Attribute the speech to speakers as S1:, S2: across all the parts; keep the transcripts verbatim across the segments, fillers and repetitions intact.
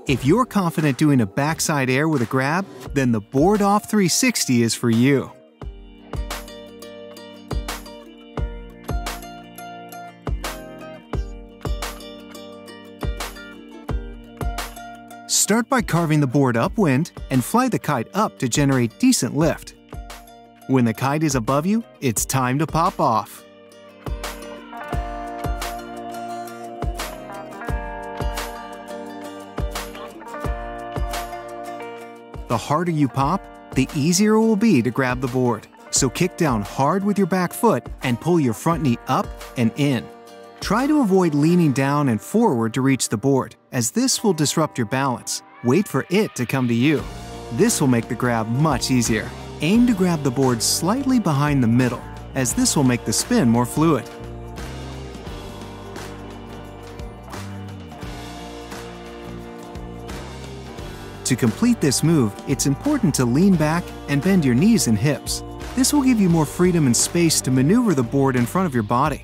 S1: If you're confident doing a backside air with a grab, then the Board Off three sixty is for you. Start by carving the board upwind and fly the kite up to generate decent lift. When the kite is above you, it's time to pop off. The harder you pop, the easier it will be to grab the board. So kick down hard with your back foot and pull your front knee up and in. Try to avoid leaning down and forward to reach the board, as this will disrupt your balance. Wait for it to come to you. This will make the grab much easier. Aim to grab the board slightly behind the middle, as this will make the spin more fluid. To complete this move, it's important to lean back and bend your knees and hips. This will give you more freedom and space to maneuver the board in front of your body.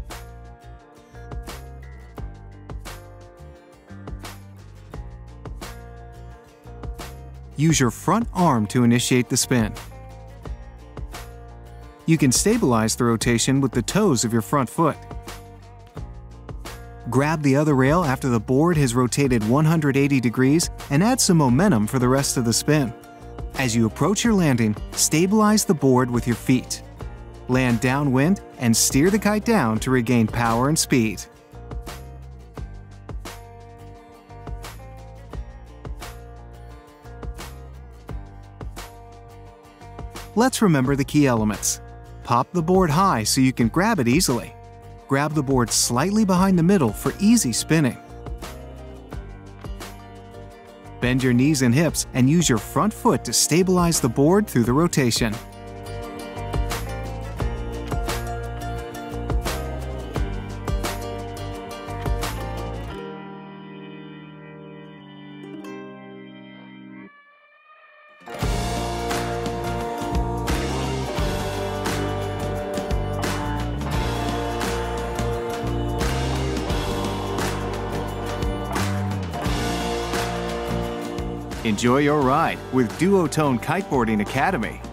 S1: Use your front arm to initiate the spin. You can stabilize the rotation with the toes of your front foot. Grab the other rail after the board has rotated one hundred eighty degrees and add some momentum for the rest of the spin. As you approach your landing, stabilize the board with your feet. Land downwind and steer the kite down to regain power and speed. Let's remember the key elements. Pop the board high so you can grab it easily. Grab the board slightly behind the middle for easy spinning. Bend your knees and hips and use your front foot to stabilize the board through the rotation. Enjoy your ride with Duotone Kiteboarding Academy.